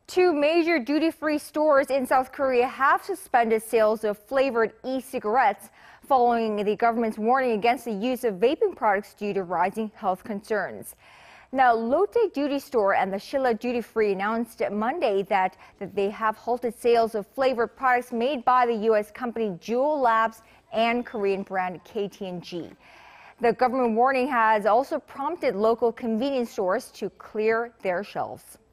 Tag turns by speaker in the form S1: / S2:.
S1: Two major duty-free stores in South Korea have suspended sales of flavored e-cigarettes following the government's warning against the use of vaping products due to rising health concerns. Now, Lotte Duty Store and the Shilla Duty Free announced Monday that they have halted sales of flavored products made by the U.S. company Juul Labs and Korean brand KT&G. The government warning has also prompted local convenience stores to clear their shelves.